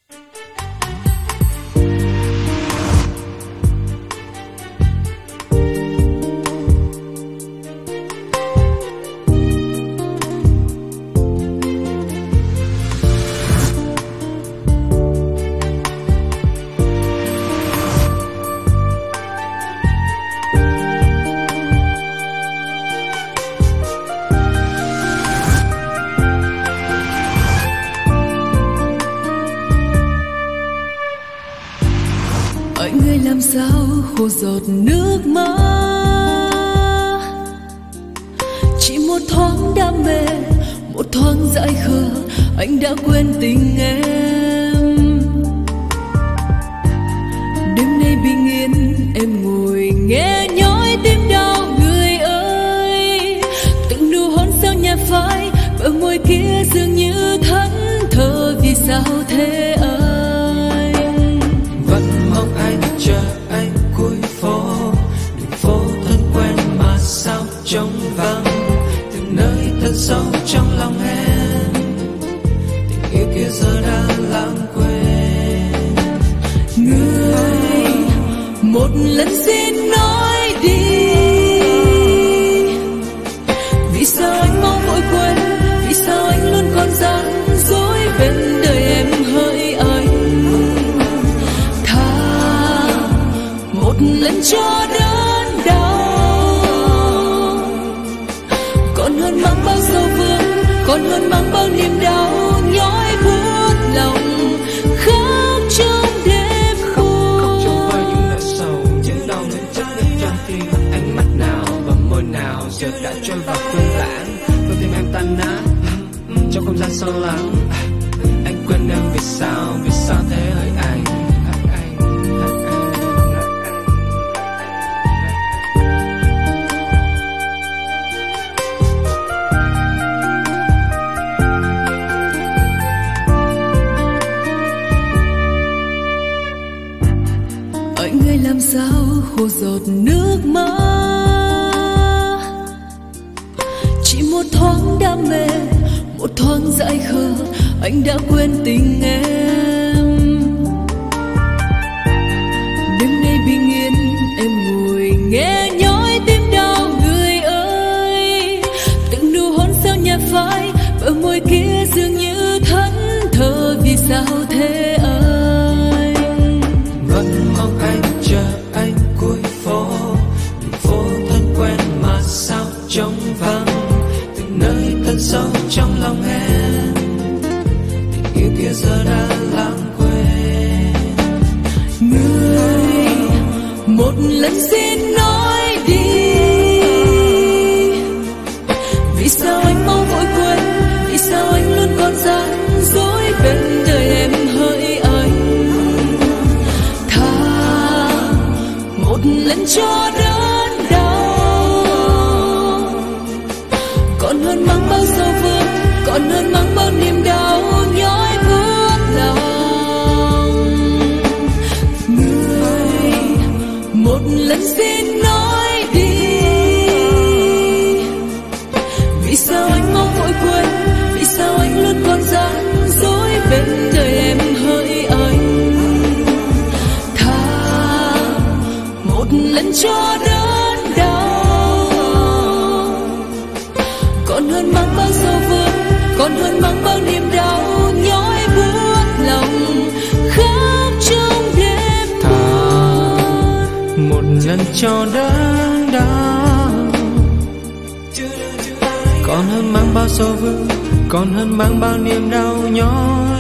Anh ơi làm sao khô giọt nước mắt, chỉ một thoáng đam mê, một thoáng dại khờ, anh đã quên tình em. Đêm nay bình yên em ngồi nghe nhói tim đau người ơi. Từng nụ hôn sao nhạt phai, bờ môi kia dường như thẫn thờ. Vì sao thế anh? Vẫn mong anh chờ anh cuối phố, đường phố thân quen mà sao trống vắng. Từng nơi thật sâu trong lòng em, tình yêu kia giờ đã lãng quên. Người một lần xin nói đi, vì sao anh mong vội quên, vì sao anh luôn còn gian dối bên đời em hỡi anh. Thà một lần cho đớn đau, còn hơn mang bao sầu vương, còn hơn mang bao niềm đau nhói buốt lòng khóc trong đêm khô. Khóc trong vai những nỗi sầu, những đau nên chất lên trong tim. Ánh mắt nào và môi nào giờ đã trôi vào quên lãng. Đôi tim em tan nát trong không gian sâu lắng. Anh quên em vì sao thế hỡi anh. Anh ơi làm sao khô giọt nước mắt, chỉ một thoáng đam mê, một thoáng dại khờ, anh đã quên tình em. Đêm nay bình yên em ngồi nghe nhói tim đau người ơi. Từng nụ hôn sao nhạt phai, bờ môi kia dường như thẫn thờ. Vì sao thế anh? Vẫn mong anh chờ anh cuối phố, đường phố thân quen mà sao trống vắng. Từng nơi thật sâu trong lòng em, tình yêu kia giờ đã lãng quên. Người một lần xin nói đi, vì sao anh mau vội quên, vì sao anh luôn còn gian dối bên đời em hỡi anh. Thà một lần cho đớn đau, còn hơn mang bao sầu vương, còn hơn mang bao niềm đau nhói buốt lòng. Người một lần xin nói đi, vì sao anh mong vội quên, vì sao anh luôn còn gian dối bên đời em hỡi anh. Thà một lần cho đớn đau, còn hơn mang bao sầu vương, còn hơn mang bao niềm đau nhói buốt lòng khóc trong đêm. Một lần cho đớn đau, còn hơn mang bao sầu vương, còn hơn mang bao niềm đau nhói